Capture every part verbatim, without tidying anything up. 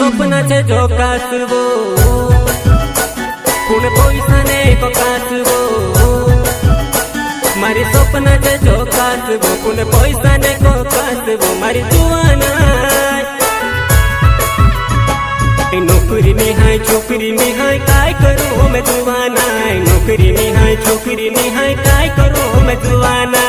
स्वप्नाचे जो कासवो कुण पैसा ने को कासवो मारी स्वप्नाचे जो कासवो कुण पैसा ने को कासवो मारी जुवाना नौकरी निहाय छोकरी निहाय काय करूं मैं जुवाना नौकरी निहाय छोकरी निहाय काय करूं मैं जुवाना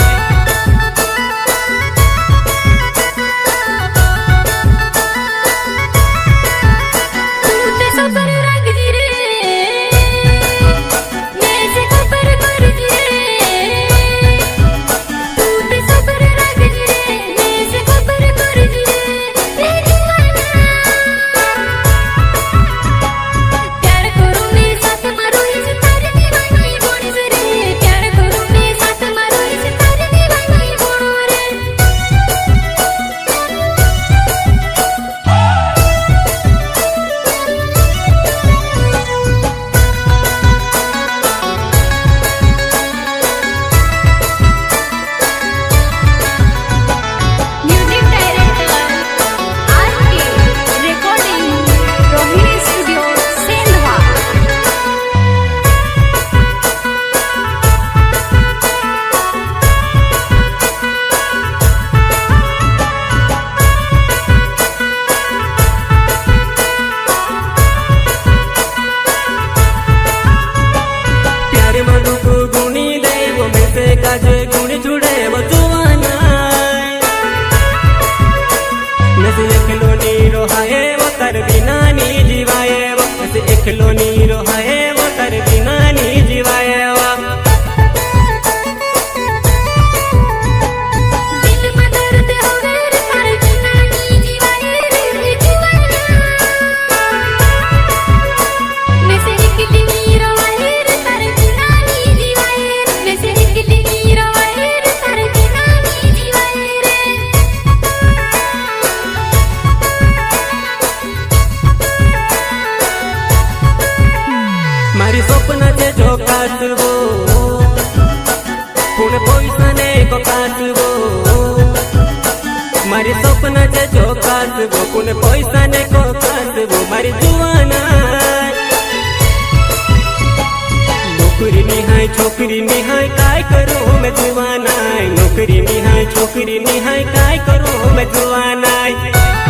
गुण जुड़े वो जुवाना नसे एकलो नीरो हाये वो कर बिना नी जीवाए वो नसे एकलो नीरो हाये वो कर बिना नी जीवाए वो मारी स्वप्नाचे जो कासवो कुण पैसा ने को कासवो मारी स्वप्नाचे जो कासवो कुण पैसा ने को कासवो मारी जुवाना नौकरी निहाय छोकरी निहाय काय करूं मैं जुवाना नौकरी निहाय छोकरी निहाय काय करूं मैं जुवाना।